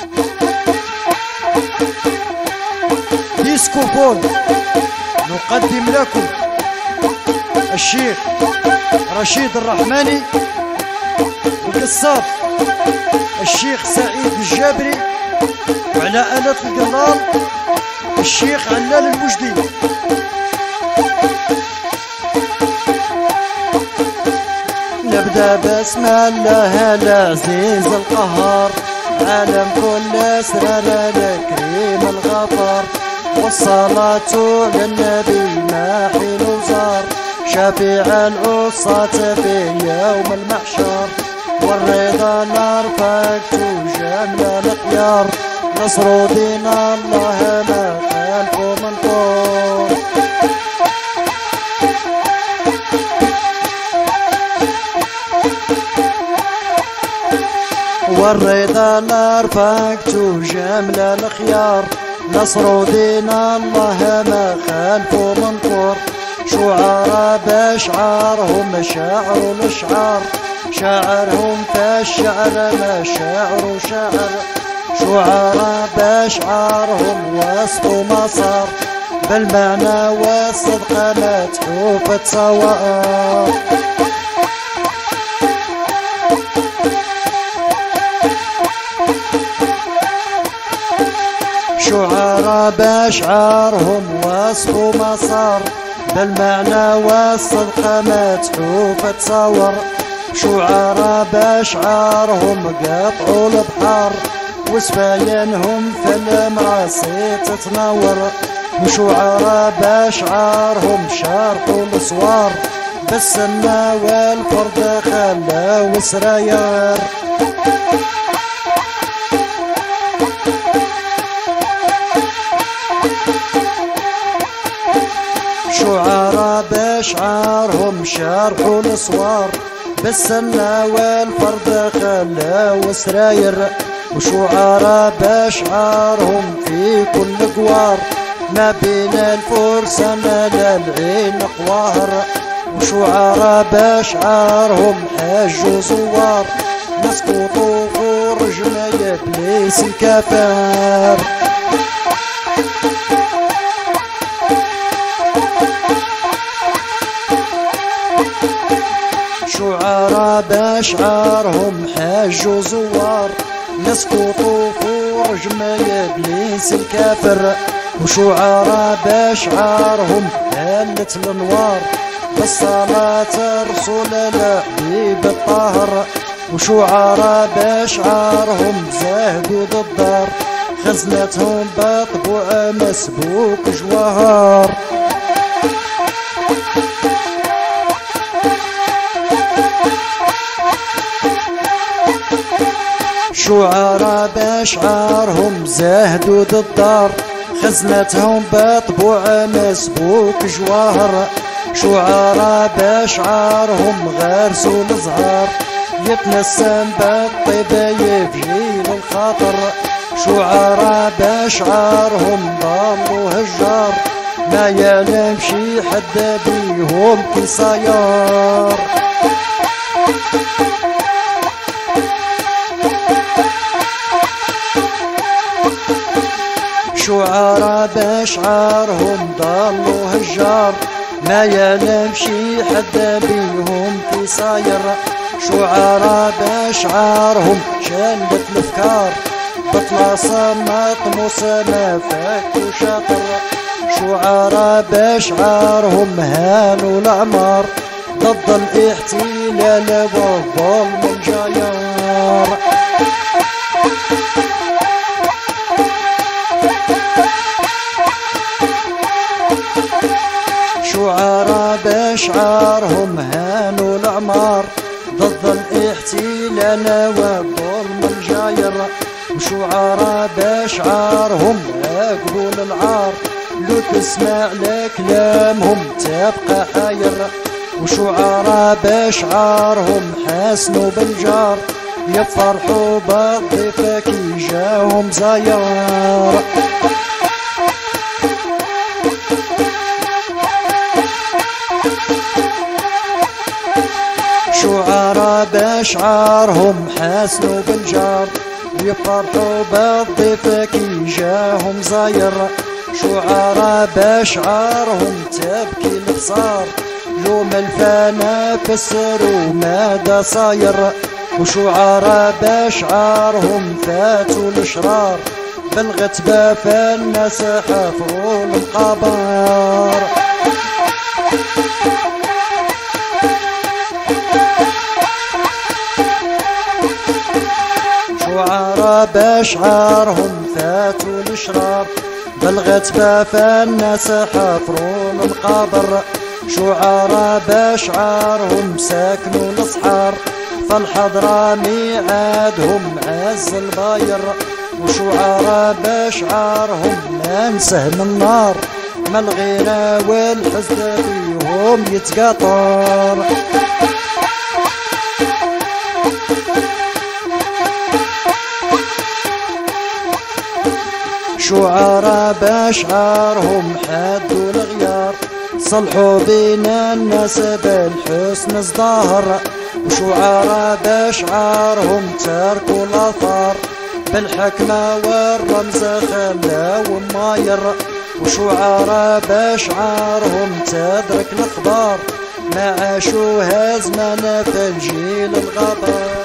ديسكو بول. نقدم لكم الشيخ رشيد الرحماني، القصاب الشيخ سعيد الجابري، وعلى آلة القلال الشيخ علال المجدي. نبدأ بسم الله العزيز القهار، عالم كل أسرار الكريم الغفار، والصلاة للنبي ما حين وزار، شفيع العصاة في يوم المحشر، والرضا نرفقت جمل الخيار، نصر دين الله ما خلف منكور. والرضا نرفقت جمل الخيار، نصر دين الله ما خلف منكور. شعراء بشعارهم شعر الاشعار، شاعرهم فالشعر ما شعر شعر، شعراء بشعارهم وسط مصر، بالمعنى والصدق متحوف تصور. شعراء بشعارهم وصف مصر، بالمعنى والصدق متحوف تصور. شعراء بشعارهم قطعوا البحر، وسفاينهم في المراسي تتنور. وشعراء بشعارهم شارقوا الصوار، بالسنة والفرد خلاو سراير. شعراء بشعارهم شارحوا الصوار، بالسنة والفرد خلاو سراير. وشعراء بشعارهم في كل قوار، ما بين الفرسان للعين قوار. وشعراء بشعارهم حجوا زوار، نسقطوا فرج ما يبليس الكفار. شعراء بشعارهم حجوا زوار، نسقطوا فرج ما يبليس الكافر. وشعراء بشعارهم هلت الانوار، بالصلاة الرسول الحبيب الطاهر. وشعراء بشعارهم زاهدوا ضدار، خزنتهم بطبوع مسبوك جواهر. شعراء بشعارهم زاهدوا ضدار، خزنتهم بطبوع مسبوك جواهر. شعراء بشعارهم غرسوا الزهار، يتنسم بالطيبة يبجيل الخاطر. شعراء بشعارهم ضلوا هجار، ما يعلم شي حد بيهم كي صاير. شعراء بشعارهم ضلوا هجار، ما يعلم شي حد بيهم كي صاير. شعراء بشعارهم شلت الافكار، بطلاسة مطموس ما فك وشاطر. شعراء بشعارهم هانوا الاعمار، ضد الاحتلال والظلم الجيار. شعراء بشعارهم هانوا الاعمار، ضد الاحتلال والظلم الجاير. وشعراء بشعارهم اقبول العار، لو تسمع لكلامهم تبقى حاير. وشعراء بشعارهم حسنوا بالجار، يفرحوا بالضيفة كي جاهم زاير. شعراء بشعارهم حسنوا بالجار، يفرحوا بالضيف كي جاهم زاير. شعراء بأشعارهم تبكي الابصار، يوم الفنا فسر وماذا صاير. وشعراء بأشعارهم فاتوا الاشرار، بالغتبة فالناس حفروا المقابر. شعراء بأشعارهم فاتوا الاشرار، بالغتبة فالناس حفروا المقابر. شعراء بأشعارهم ساكنوا الأصحار، فالحضرة ميعادهم عز الباير. وشعراء بأشعارهم من سهم النار، ما الغنى والحزن فيهم يتقاطر. شعراء بأشعارهم حدوا الغيار، صلحوا بين الناس بالحسن ازدهر. وشعراء بأشعارهم تركوا الآثار، بالحكمة والرمز خلاو ماير. وشعراء بأشعارهم تدرك الأخبار، ما عاشوها زمان في الجيل الغبار.